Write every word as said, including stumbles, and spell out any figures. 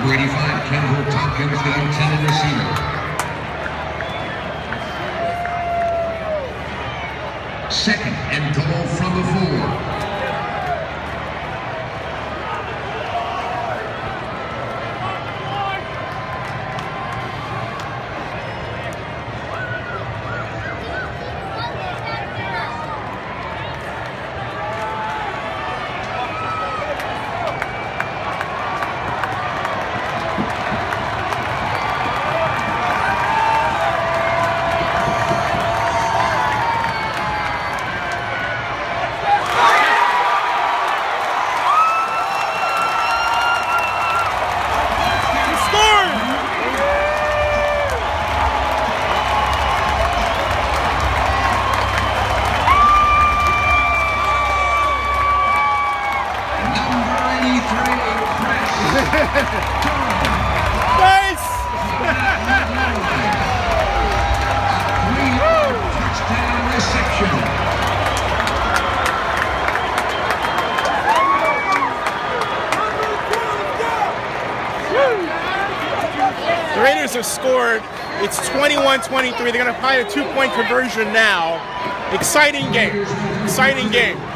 Number eighty-five, Kendall Tompkins, the intended receiver. Second and goal from the four. Nice! Touchdown reception. The Raiders have scored. It's twenty-one twenty-three. They're going to apply a two-point conversion now. Exciting game. Exciting game.